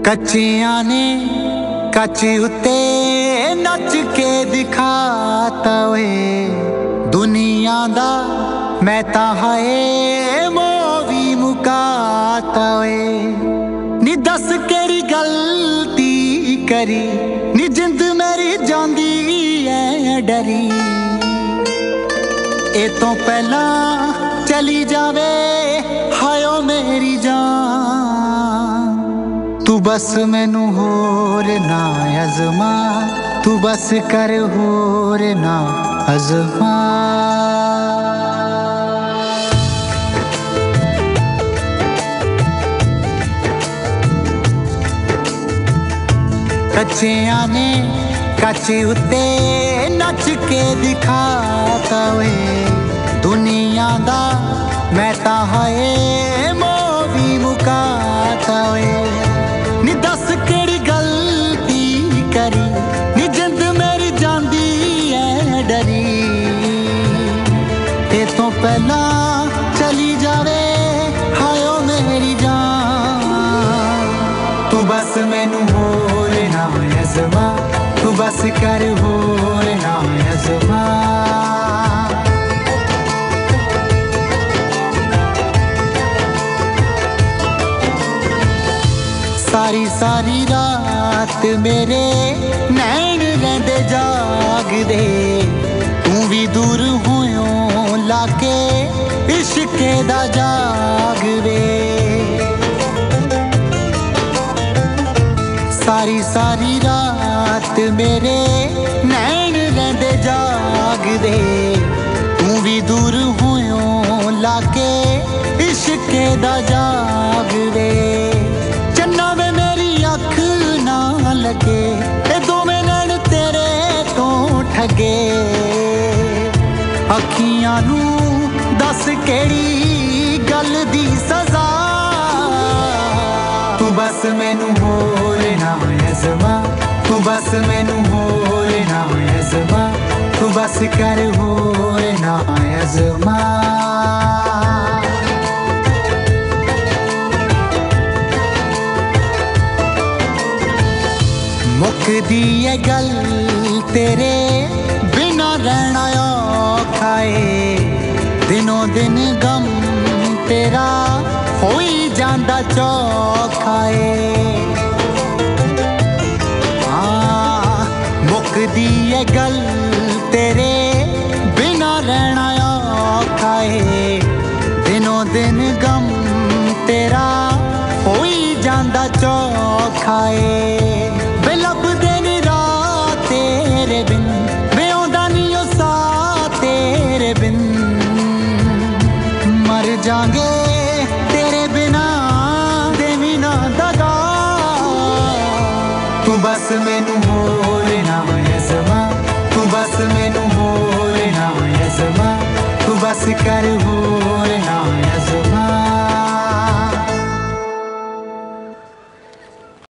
कच्चियां ने कच्च उत्ते नच के दिखाता वे दुनिया दा मैं तां हाए मोवी मुकाता वे नी दस केड़ी गलती करी नी जिंद मेरी जांदी ऐ डरी ए तो पहला चली जावे हायो मेरी जान तू बस मैनू होर ना अज़मा तू बस कर होर ना अज़मा कच्चियां ने कच्च उत्ते नच के दिखाता वे दुनिया दा मैं तां हाए मोवी मुकाता वे नी दस केड़ी गलती करी नी जिंद मेरी जांदी ऐ डरी ते तो पहला चली जावे हायो मेरी जान तू बस मैनू होर ना अज़मा तू बस कर होर ना अज़मा सारी सारी रात मेरे नैन रहिंदे जागदे तू भी दूर होयों लाके इश्के दा जागवे सारी सारी रात मेरे नैन रहिंदे जागदे तू भी दूर होयों लाके इश्के दा जागवे चन्ना वे मेरी अख ना लगे ए दोवें नैन तेरे तो ठगे अखियां नू दस केड़ी गल दी सजा तू बस मैनू होर ना अज़मा तू बस मैनू होर ना अज़मा तू बस कर होर ना अज़मा मुकदी है गल तेरे बिना रहना औखा है दिनों दिन गम तेरा होई जांदा चौखा है हाँ मुकदी है गल तेरे बिना रहना औखा है दिनों दिन गम तेरा होई जांदा चौखा है लभदे नी रात तेरे बिन वे आंदा नी ओ सा तेरे बिन मर जांगे तेरे बिना देवी ना दगा तू बस मैनू होर ना अज़मा तू बस मैनू होर ना अज़मा तू बस कर